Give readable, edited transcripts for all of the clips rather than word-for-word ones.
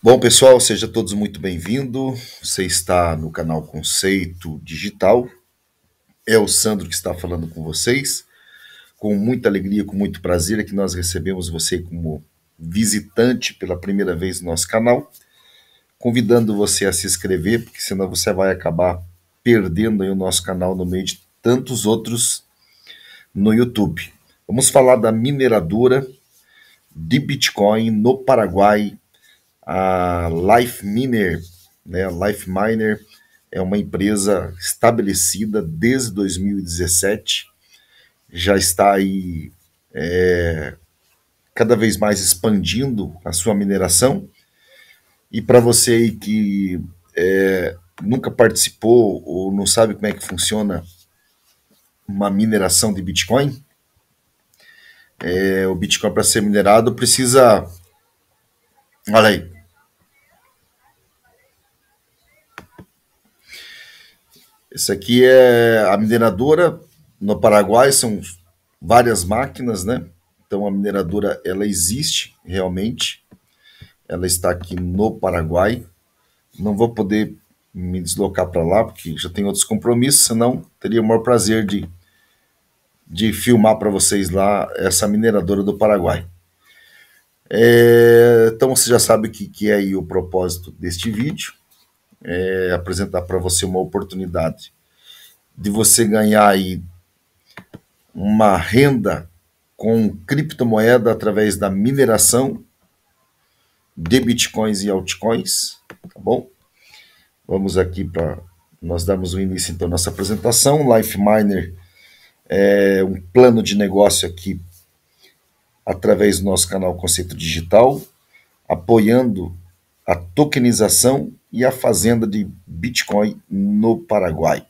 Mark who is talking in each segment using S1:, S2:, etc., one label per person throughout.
S1: Bom, pessoal, sejam todos muito bem-vindos. Você está no canal Conceito Digital. É o Sandro que está falando com vocês. Com muita alegria, com muito prazer, é que nós recebemos você como visitante pela primeira vez no nosso canal, convidando você a se inscrever, porque senão você vai acabar perdendo aí o nosso canal no meio de tantos outros no YouTube. Vamos falar da mineradora de Bitcoin no Paraguai, a Life Miner, né? A Life Miner é uma empresa estabelecida desde 2017, já está aí cada vez mais expandindo a sua mineração. E para você aí que nunca participou ou não sabe como é que funciona uma mineração de Bitcoin, o Bitcoin para ser minerado precisa. Olha aí. Esse aqui é a mineradora no Paraguai, são várias máquinas, né? Então a mineradora ela existe realmente, ela está aqui no Paraguai. Não vou poder me deslocar para lá porque já tenho outros compromissos, senão teria o maior prazer de filmar para vocês lá essa mineradora do Paraguai. Então você já sabe o que é aí o propósito deste vídeo, é apresentar para você uma oportunidade de você ganhar aí uma renda com criptomoeda através da mineração de bitcoins e altcoins, tá bom? Vamos aqui para nós darmos o início então à nossa apresentação. Life Miner é um plano de negócio aqui através do nosso canal Conceito Digital, apoiando a tokenização e a fazenda de Bitcoin no Paraguai.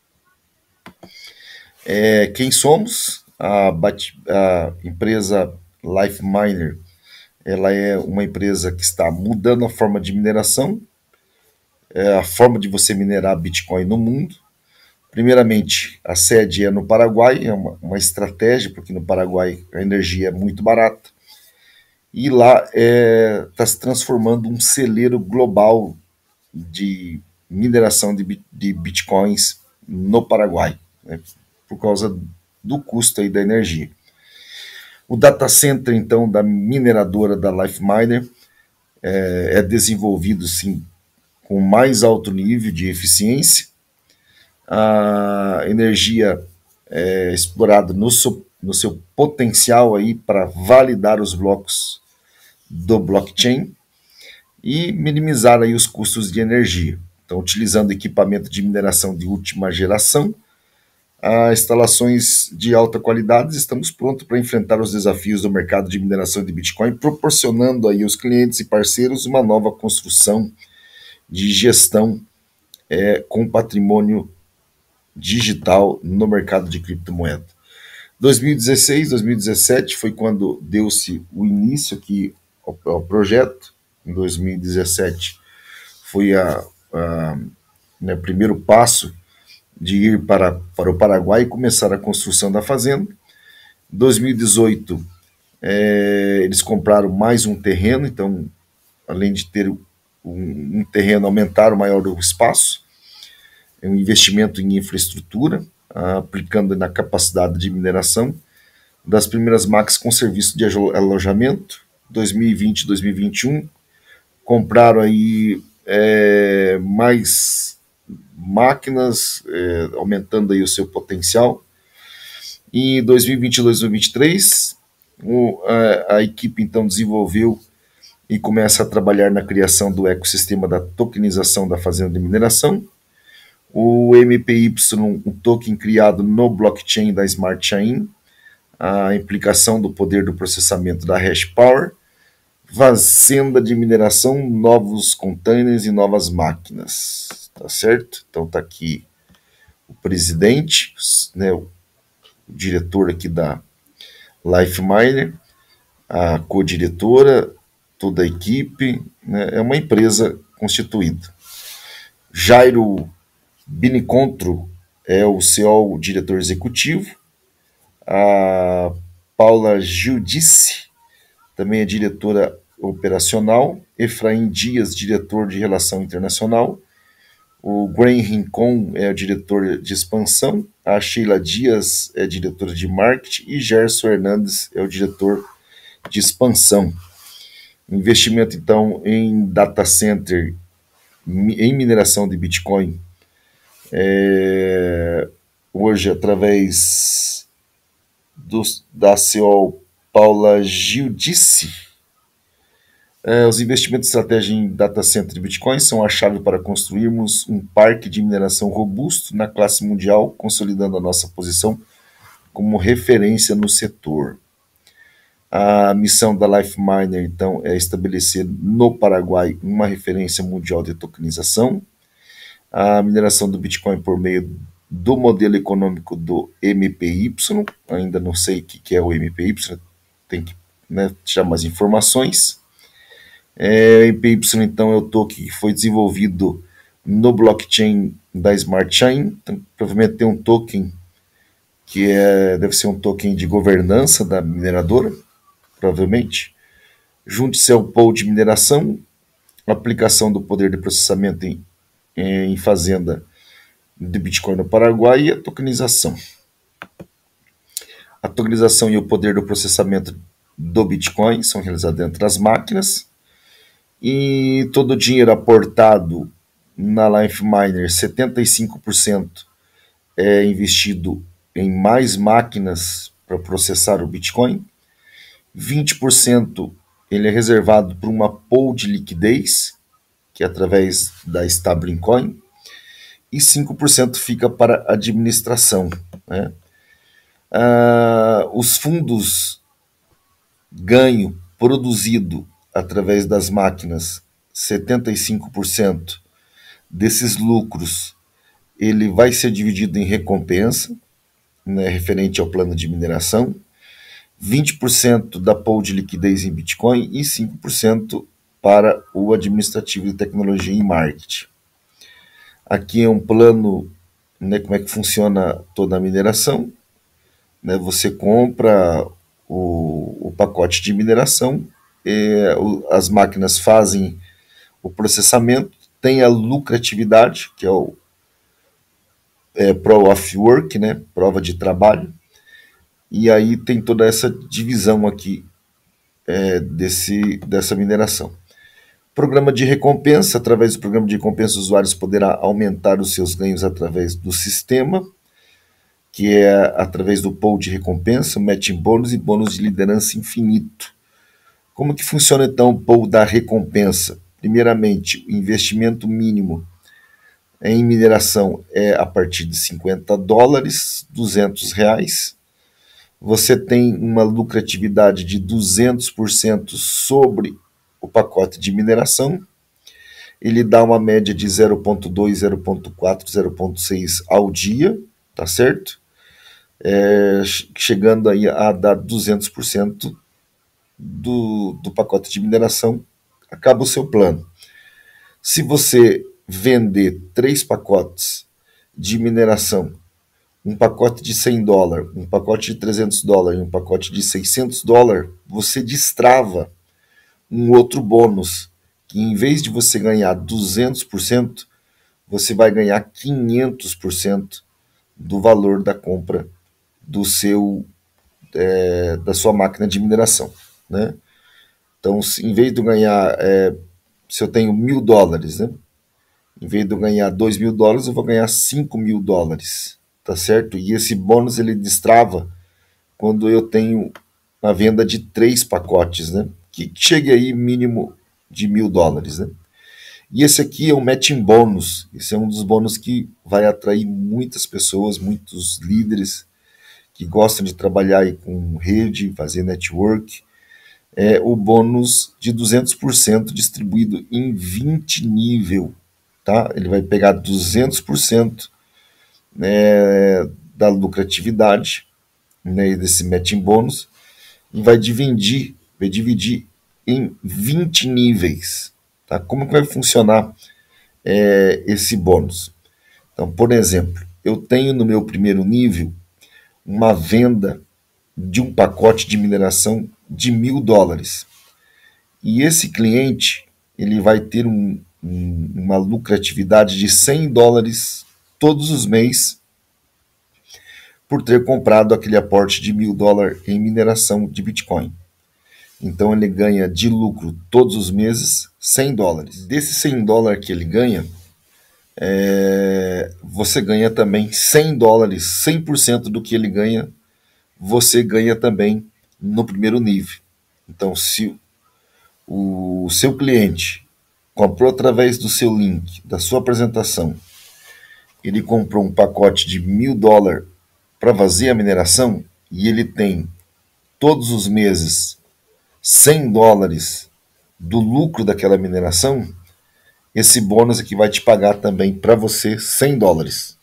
S1: Quem somos? A empresa Life Miner, ela é uma empresa que está mudando a forma de mineração, a forma de você minerar Bitcoin no mundo. Primeiramente, a sede é no Paraguai, é uma estratégia, porque no Paraguai a energia é muito barata. E lá está se transformando um celeiro global de mineração de bitcoins no Paraguai, né, por causa do custo aí da energia. O data center, então, da mineradora da Life Miner é desenvolvido, sim, com mais alto nível de eficiência. A energia é explorada no seu potencial aí para validar os blocos do blockchain e minimizar aí os custos de energia. Então, utilizando equipamento de mineração de última geração, a instalações de alta qualidade, estamos prontos para enfrentar os desafios do mercado de mineração de Bitcoin, proporcionando aí aos clientes e parceiros uma nova construção de gestão com patrimônio digital no mercado de criptomoeda. 2016, 2017 foi quando deu-se o início aqui ao projeto. Em 2017 foi né, o primeiro passo de ir para o Paraguai e começar a construção da fazenda. Em 2018, eles compraram mais um terreno, então, além de ter um terreno, aumentaram maior o espaço, um investimento em infraestrutura, aplicando na capacidade de mineração das primeiras máquinas com serviço de alojamento. 2020, 2021, compraram aí mais máquinas, aumentando aí o seu potencial. E em 2022, 2023, a equipe então desenvolveu e começa a trabalhar na criação do ecossistema da tokenização da fazenda de mineração. O MPY, um token criado no blockchain da Smart Chain, a implicação do poder do processamento da hash power, fazenda de mineração, novos containers e novas máquinas, tá certo? Então tá aqui o presidente, né, o diretor aqui da Life Miner, a co-diretora, toda a equipe, né, é uma empresa constituída. Jairo Binicontro é o CEO, o diretor executivo. A Paula Giudice também é diretora operacional, Efraim Dias, diretor de Relação Internacional, o Graham Rincon é o diretor de expansão, a Sheila Dias é diretora de marketing e Gerson Hernandes é o diretor de expansão. Investimento, então, em data center, em mineração de Bitcoin, hoje, através da CEO Paula Giudice, os investimentos de estratégia em data center de Bitcoin são a chave para construirmos um parque de mineração robusto na classe mundial, consolidando a nossa posição como referência no setor. A missão da LifeMiner, então, é estabelecer no Paraguai uma referência mundial de tokenização, a mineração do Bitcoin por meio do modelo econômico do MPY, ainda não sei o que é o MPY, tem que, né, tirar mais informações. MPY, então, é o token que foi desenvolvido no blockchain da Smart Chain, então, provavelmente tem um token que deve ser um token de governança da mineradora, provavelmente. Junte-se ao pool de mineração, aplicação do poder de processamento em fazenda de Bitcoin no Paraguai e a tokenização. A tokenização e o poder do processamento do Bitcoin são realizados dentro das máquinas e todo o dinheiro aportado na LifeMiner, 75% é investido em mais máquinas para processar o Bitcoin, 20% ele é reservado para uma pool de liquidez, que é através da stablecoin, e 5% fica para administração, né? Os fundos ganho produzido através das máquinas, 75% desses lucros, ele vai ser dividido em recompensa, né, referente ao plano de mineração, 20% da pool de liquidez em Bitcoin e 5% para o administrativo de tecnologia e marketing. Aqui é um plano, né, como é que funciona toda a mineração. Né, você compra o pacote de mineração, as máquinas fazem o processamento, tem a lucratividade, que é o Proof of Work, né, prova de trabalho, e aí tem toda essa divisão aqui dessa mineração. Programa de recompensa. Através do programa de recompensa, os usuários poderão aumentar os seus ganhos através do sistema, que é através do pool de recompensa, matching bônus e bônus de liderança infinito. Como que funciona então o pool da recompensa? Primeiramente, o investimento mínimo em mineração é a partir de $50, R$ 200. Você tem uma lucratividade de 200% sobre o pacote de mineração. Ele dá uma média de 0,2, 0,4, 0,6 ao dia, tá certo? Chegando aí a dar 200% do pacote de mineração, acaba o seu plano. Se você vender 3 pacotes de mineração, um pacote de $100, um pacote de $300 e um pacote de $600, você destrava um outro bônus, que em vez de você ganhar 200%, você vai ganhar 500% do valor da compra da sua máquina de mineração, né? Então, em vez de eu ganhar, se eu tenho $1.000, né? Em vez de eu ganhar $2.000, eu vou ganhar $5.000, tá certo? E esse bônus ele destrava quando eu tenho a venda de 3 pacotes, né? Que chegue aí mínimo de $1.000, né? E esse aqui é um matching bônus. Esse é um dos bônus que vai atrair muitas pessoas, muitos líderes que gostam de trabalhar aí com rede, fazer network. É o bônus de 200% distribuído em 20 nível, tá? Ele vai pegar 200%, né, da lucratividade, né, desse matching bônus e vai dividir em 20 níveis. Tá? Como que vai funcionar esse bônus? Então, por exemplo, eu tenho no meu primeiro nível uma venda de um pacote de mineração de $1.000. E esse cliente, ele vai ter uma lucratividade de $100 todos os meses por ter comprado aquele aporte de $1.000 em mineração de Bitcoin. Então ele ganha de lucro todos os meses $100. Desses $100 que ele ganha, você ganha também $100, 100% do que ele ganha, você ganha também no primeiro nível. Então, se o seu cliente comprou através do seu link, da sua apresentação, ele comprou um pacote de $1.000 para fazer a mineração e ele tem todos os meses $100 do lucro daquela mineração, esse bônus aqui vai te pagar também para você $100.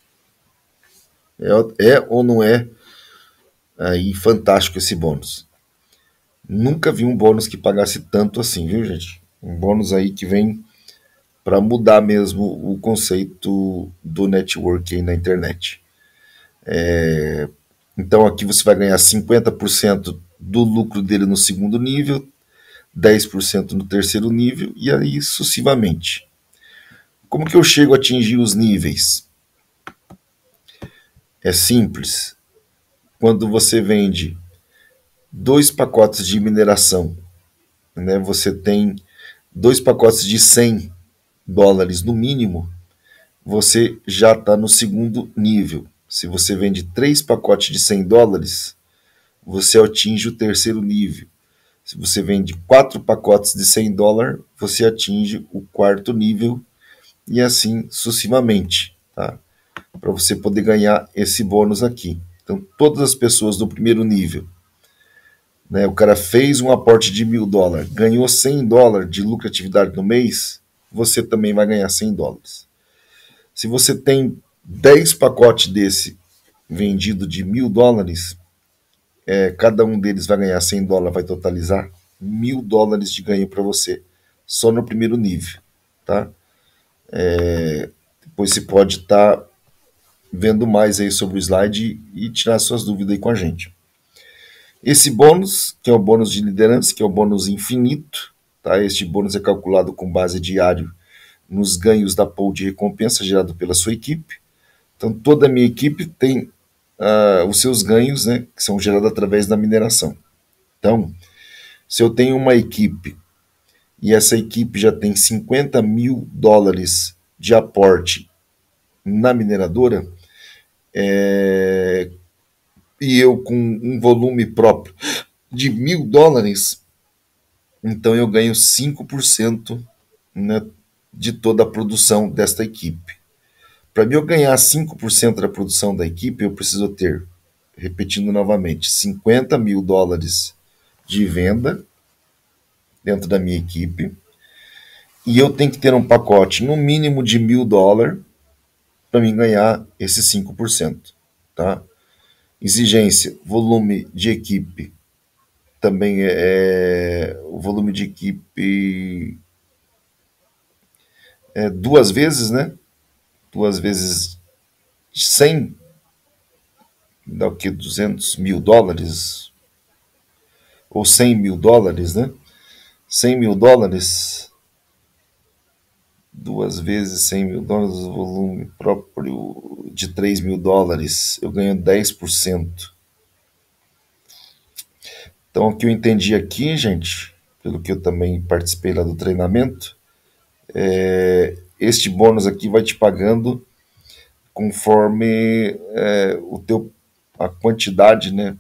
S1: É ou não é aí fantástico esse bônus? Nunca vi um bônus que pagasse tanto assim, viu, gente? Um bônus aí que vem para mudar mesmo o conceito do networking na internet. Então aqui você vai ganhar 50% do lucro dele no segundo nível, 10% no terceiro nível e aí sucessivamente. Como que eu chego a atingir os níveis? É simples. Quando você vende 2 pacotes de mineração, né, você tem 2 pacotes de $100 no mínimo, você já está no segundo nível. Se você vende 3 pacotes de $100, você atinge o terceiro nível. Se você vende 4 pacotes de $100, você atinge o quarto nível e assim sucessivamente, tá? Para você poder ganhar esse bônus aqui. Então, todas as pessoas do primeiro nível, né, o cara fez um aporte de $1.000, ganhou $100 de lucratividade no mês, você também vai ganhar $100. Se você tem 10 pacotes desse vendido de $1.000, cada um deles vai ganhar $100, vai totalizar $1.000 de ganho para você, só no primeiro nível, tá? Depois você pode estar vendo mais aí sobre o slide e tirar suas dúvidas aí com a gente. Esse bônus, que é o bônus de liderança, que é o bônus infinito, tá? Este bônus é calculado com base diário nos ganhos da pool de recompensa gerado pela sua equipe. Então, toda a minha equipe tem os seus ganhos, né, que são gerados através da mineração. Então, se eu tenho uma equipe e essa equipe já tem $50.000 de aporte na mineradora, e eu com um volume próprio de $1.000, então eu ganho 5%, né, de toda a produção desta equipe. Para mim eu ganhar 5% da produção da equipe, eu preciso ter, repetindo novamente, $50.000 de venda dentro da minha equipe, e eu tenho que ter um pacote no mínimo de $1.000 para mim ganhar esses 5%. Tá? Exigência, volume de equipe, também o volume de equipe duas vezes, né? 2 vezes 100, dá o que? $200.000 ou $100.000, né? $100.000, 2 vezes $100.000, volume próprio de $3.000, eu ganho 10%. Então, o que eu entendi aqui, gente, pelo que eu também participei lá do treinamento, este bônus aqui vai te pagando conforme a quantidade, né,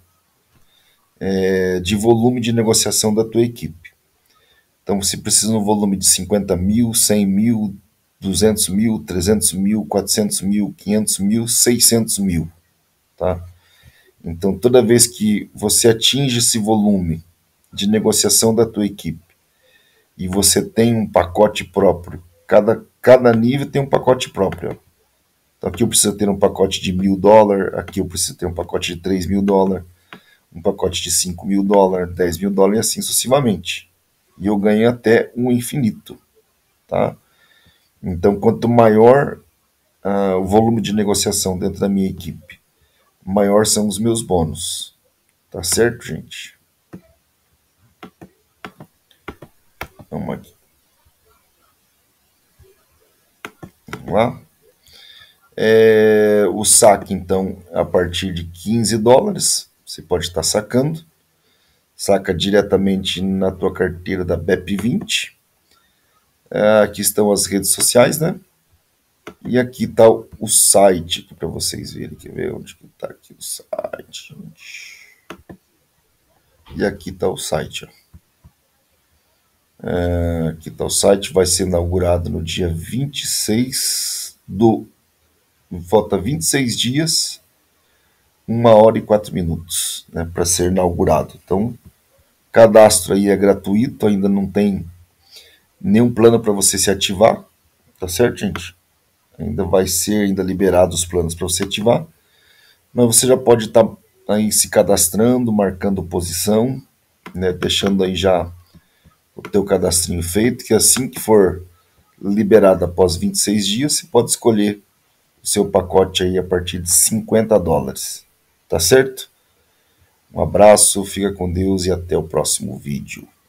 S1: de volume de negociação da tua equipe. Então, você precisa de um volume de 50 mil, 100 mil, 200 mil, 300 mil, 400 mil, 500 mil, 600 mil. Tá? Então, toda vez que você atinge esse volume de negociação da tua equipe e você tem um pacote próprio, cada nível tem um pacote próprio. Então, aqui eu preciso ter um pacote de $1.000, aqui eu preciso ter um pacote de $3.000, um pacote de $5.000, $10.000 e assim sucessivamente. E eu ganho até um infinito. Tá? Então, quanto maior o volume de negociação dentro da minha equipe, maior são os meus bônus. Tá certo, gente? Vamos aqui. Vamos lá. O saque, então, a partir de $15, você pode estar sacando. Saca diretamente na tua carteira da BEP20. Aqui estão as redes sociais, né? E aqui está o site, para vocês verem. Quer ver onde está aqui o site? E aqui está o site. Aqui está o site, vai ser inaugurado no dia 26 do... Falta 26 dias, 1 hora e 4 minutos, né, para ser inaugurado. Então, cadastro aí é gratuito, ainda não tem nenhum plano para você se ativar, tá certo, gente? Ainda vai ser liberado os planos para você ativar, mas você já pode estar aí se cadastrando, marcando posição, né, deixando aí já o teu cadastrinho feito, que assim que for liberado após 26 dias, você pode escolher o seu pacote aí a partir de $50, tá certo? Um abraço, fica com Deus e até o próximo vídeo.